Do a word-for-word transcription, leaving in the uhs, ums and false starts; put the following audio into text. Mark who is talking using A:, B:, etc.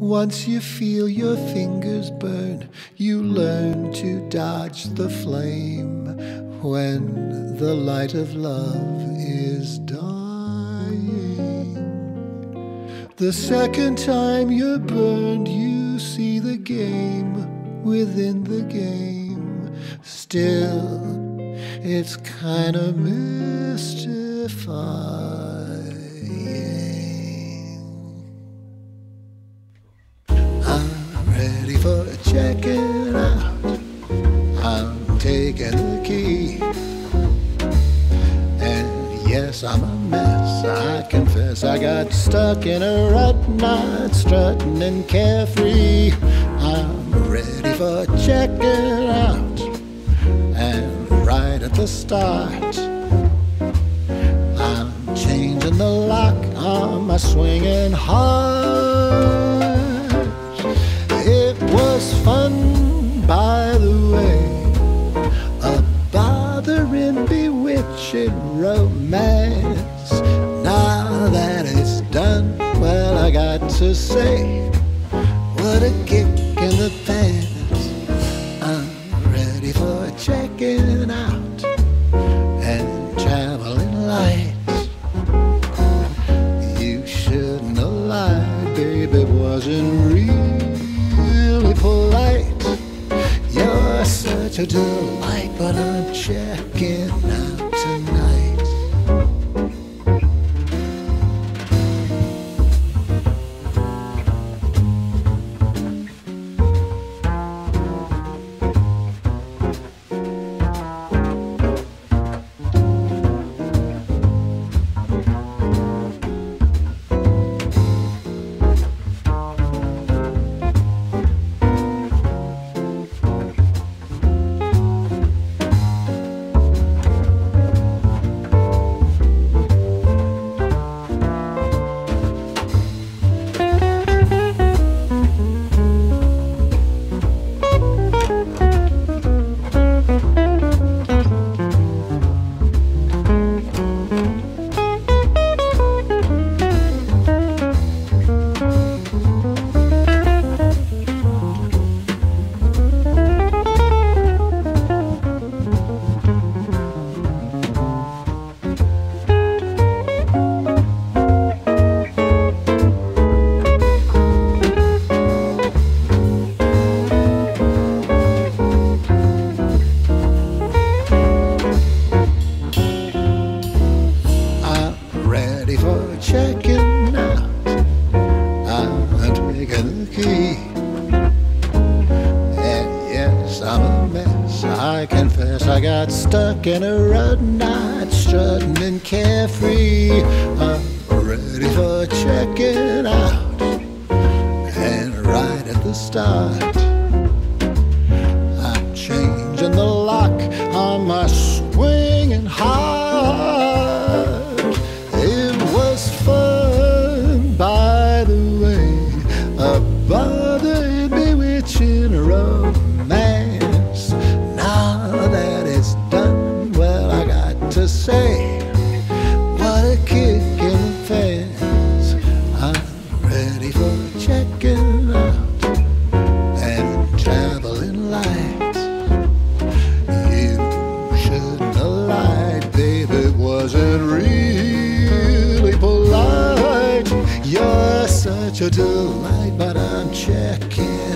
A: Once you feel your fingers burn, you learn to dodge the flame when the light of love is dying. The second time you're burned, you see the game within the game. Still, it's kind of mystifying. I'm ready for checking out. I'm taking the key. And yes, I'm a mess, I confess. I got stuck in a rut, not strutting and carefree. I'm ready for checking out. And right at the start, I'm changing the lock on my swinging heart. It was fun, by the way, a bothering, bewitching romance. Now that it's done, well, I got to say, what a kick in the pants. I'm ready for checking out and traveling lights. You shouldn't have lied, baby, it wasn't really polite. You're such a delight, but I'm checking out tonight. In a rut, not strutting and carefree. I'm ready for checking out. And right at the start, I'm changing the lock on my swinging heart. It was fun, by the way, a bothered, bewitching romance. Now that it's done, to say, what a kick in the pants. I'm ready for checking out and traveling lights. You shouldn't have lied, baby, it wasn't really polite. You're such a delight, but I'm checking